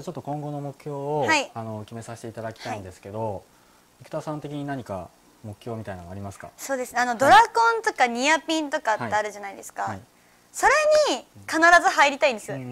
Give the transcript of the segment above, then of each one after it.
ちょっと今後の目標を、 はい、 決めさせていただきたいんですけど、生田さん的に何か目標みたいなのありますか？ そうです。ドラコンとかニアピンとかってあるじゃないですか。 はい、 それに必ず入りたいんですよ。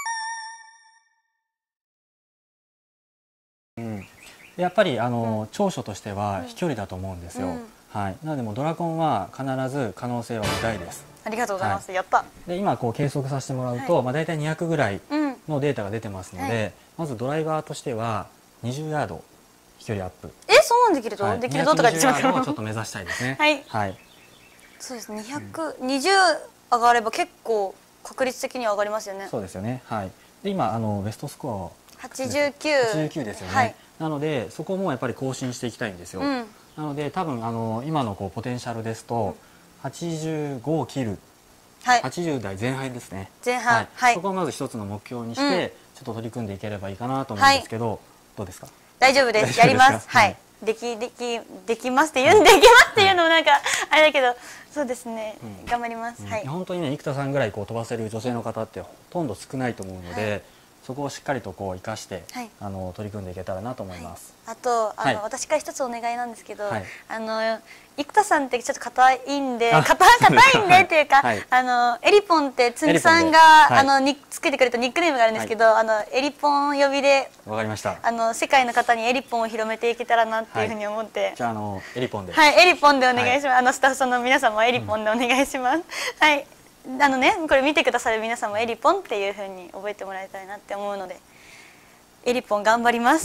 やっぱり長所としては飛距離だと思うんですよ。はい。なのでもうドラコンは必ず可能性は大です。 ありがとうございます。やった。 で今こう計測させてもらうと、まあ大体200ぐらいのデータが出てますので、まずドライバーとしては20ヤード飛距離アップ。 そうなんできると、できるととか言ってしまったをちょっと目指したいですね。はい。 そうですね。220上がれば結構確率的には上がりますよね。 そうですよね。はい。で今ベストスコア 89 ですよね。なのでそこもやっぱり更新していきたいんですよ。なので多分今のこうポテンシャルですと85を切る、80代前半ですね。 前半。 そこをまず一つの目標にしてちょっと取り組んでいければいいかなと思うんですけど、どうですか？ 大丈夫です。やります。はい。できますって言うのもなんかあれだけど、そうですね。頑張ります。はい。 本当にね、生田さんぐらいこう飛ばせる女性の方ってほとんど少ないと思うので、そこをしっかりとこう生かして、取り組んでいけたらなと思います。 あと私から一つお願いなんですけど、生田さんってちょっと硬いんで硬いんでっていうか、エリポンってつんくさんがつけてくれたニックネームがあるんですけど、エリポン呼びで、 わかりました。 世界の方にエリポンを広めていけたらなっていうふうに思って、 じゃあエリポンで、 エリポンでお願いします。スタッフさんの皆さんもエリポンでお願いします。はい。これ見てくださる皆さんもエリポンっていうふうに覚えてもらいたいなって思うので、エリポン頑張ります。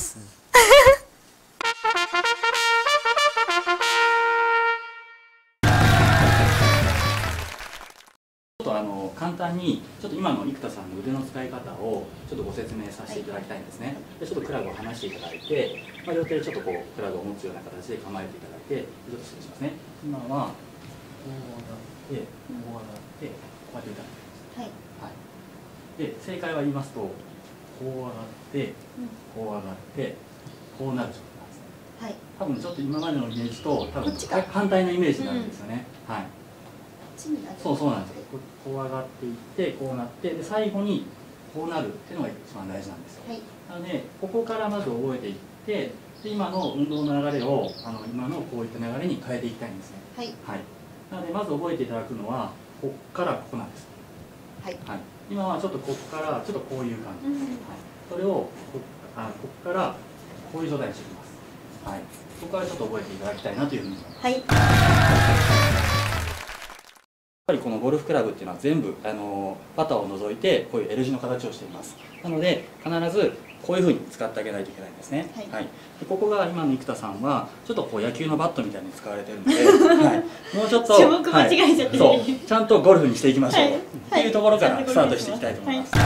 ちょっと簡単にちょっと今の生田さんの腕の使い方をちょっとご説明させていただきたいんですね。でちょっとクラブを離していただいて、両手でちょっとこうクラブを持つような形で構えていただいて、ちょっと失礼しますね。今はこう上がってこう上がってこうやっていただきます。で正解は言いますとこう上がってこう上がってこうなる状態なんですね。多分ちょっと今までのイメージと多分反対のイメージになるんですよね。そうなんですよ。こう上がっていってこうなって、で最後にこうなるっていうのが一番大事なんですよ。なのでここからまず覚えていって、で今の運動の流れを今のこういった流れに変えていきたいんですね。なのでまず覚えていただくのはここからここなんです。今はちょっとここからちょっとこういう感じです。それをここからこういう状態にしていきます。そこからちょっと覚えていただきたいなというふうに思います。やっぱりこのゴルフクラブっていうのは全部パターを除いてこういう L 字の形をしています。なので必ずこういうふうに使ってあげないといけないんですね。でここが今の生田さんはちょっとこう野球のバットみたいに使われてるので、もうちょっと種目間違えちゃって、 ちゃんとゴルフにしていきましょうっていうところからスタートしていきたいと思います。や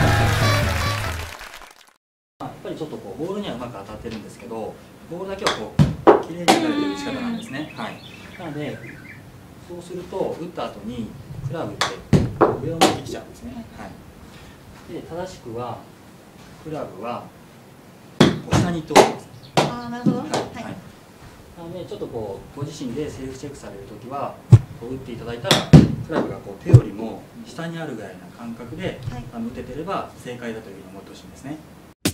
っぱりちょっとこうボールにはうまく当たってるんですけど、ボールだけはこうきれいに打たれてる打ち方なんですね。なのでそうすると打った後にクラブって上を向いてきちゃうんですね。で正しくはクラブは下に行ってほしいです。 なるほど。なのでちょっとこうご自身でセルフチェックされるときはこう打っていただいたらクラブがこう手よりも下にあるぐらいな感覚で打ててれば正解だというふうに思ってほしいんですね。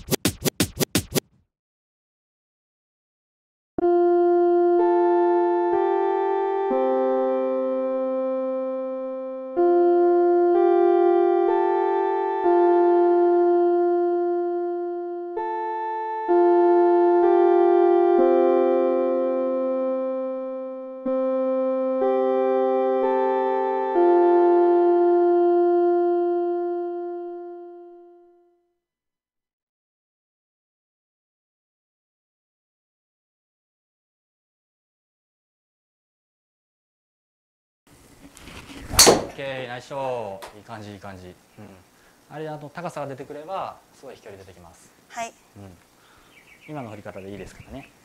ナイスショー。いい感じいい感じ。あれ高さが出てくればすごい飛距離出てきます。今の振り方でいいですからね。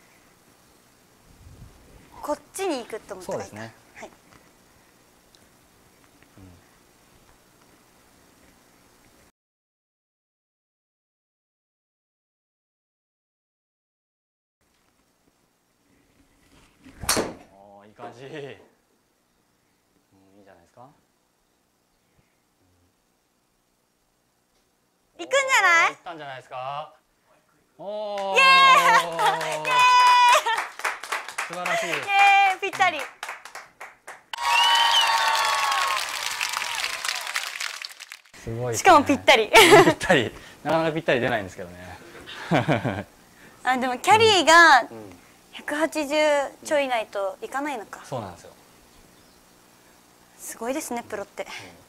こっちに行くと思ったらいいか。 そうですね。いい感じ。いいじゃないですか。 行くんじゃない？ いったんじゃないですか。おお。素晴らしい。 ぴったり。 すごい。 しかもぴったり。 ぴったり。なかなかぴったり出ないんですけどね。 でもキャリーが180ちょいないといかないのか。 そうなんですよ。 すごいですね、プロって。